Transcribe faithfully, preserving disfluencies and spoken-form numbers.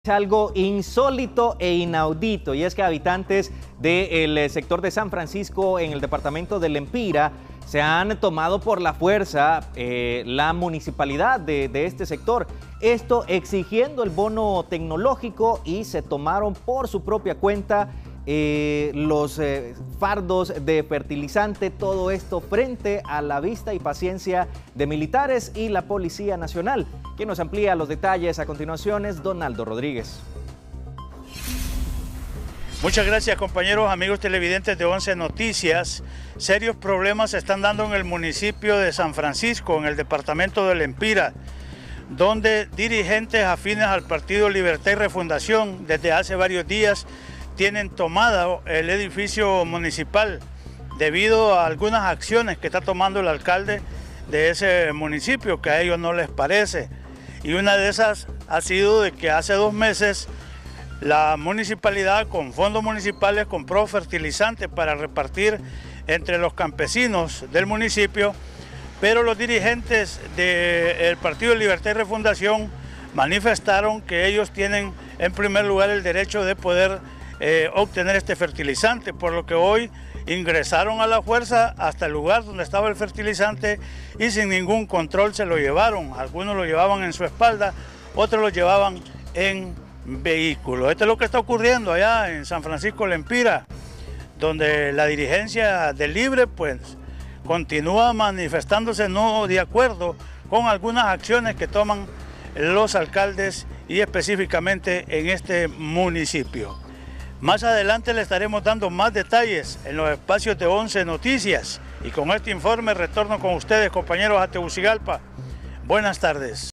Es algo insólito e inaudito, y es que habitantes del sector de San Francisco en el departamento de Lempira se han tomado por la fuerza eh, la municipalidad de, de este sector, esto exigiendo el bono tecnológico, y se tomaron por su propia cuenta eh, los eh, fardos de fertilizante, todo esto frente a la vista y paciencia de militares y la Policía Nacional. Quien nos amplía los detalles a continuación es Donaldo Rodríguez. Muchas gracias, compañeros, amigos televidentes de once Noticias. Serios problemas se están dando en el municipio de San Francisco, en el departamento de Lempira, donde dirigentes afines al Partido Libertad y Refundación desde hace varios días tienen tomado el edificio municipal debido a algunas acciones que está tomando el alcalde de ese municipio que a ellos no les parece. Y una de esas ha sido de que hace dos meses la municipalidad con fondos municipales compró fertilizantes para repartir entre los campesinos del municipio, pero los dirigentes del Partido de Libertad y Refundación manifestaron que ellos tienen en primer lugar el derecho de poder eh, obtener este fertilizante, por lo que hoy ingresaron a la fuerza hasta el lugar donde estaba el fertilizante y sin ningún control se lo llevaron. Algunos lo llevaban en su espalda, otros lo llevaban en vehículos. Esto es lo que está ocurriendo allá en San Francisco Lempira, donde la dirigencia del Libre pues continúa manifestándose no de acuerdo con algunas acciones que toman los alcaldes y específicamente en este municipio. Más adelante le estaremos dando más detalles en los espacios de once Noticias, y con este informe retorno con ustedes, compañeros, a Tegucigalpa. Buenas tardes.